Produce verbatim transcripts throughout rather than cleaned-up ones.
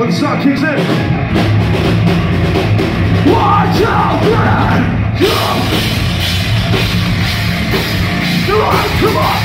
when the song kicks in. Watch out, man! Come on, come on!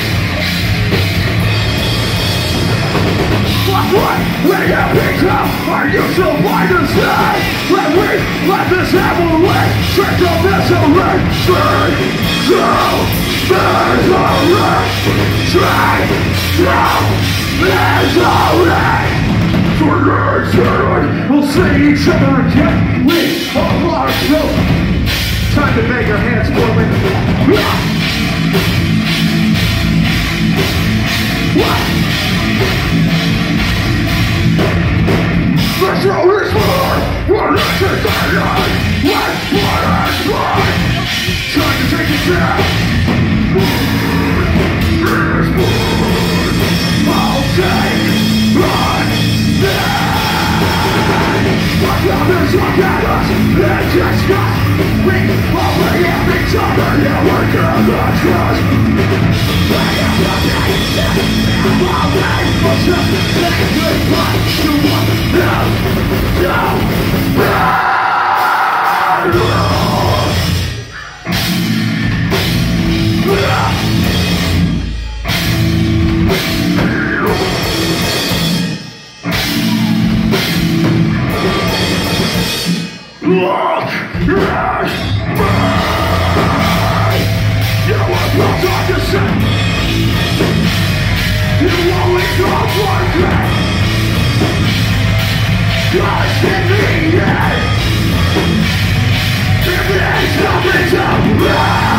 Watch what? When you pick up, are you so blind to say? Let me, let this apple away. Straight from this array. Straight to misery. Straight to misery. For your turn, we'll see each other again. We are so. Time to make our hands forward. What? The show is more. We're not to die. Let's play and play. Time to take a step. Is more. I'll take my what others look at us and discuss. We only have each other, yeah, we're gonna trust. I am not that I'll make myself make goodbye to what no, Look at me! You were built on the same. You always got one thing. Just in the end, if there's nothing to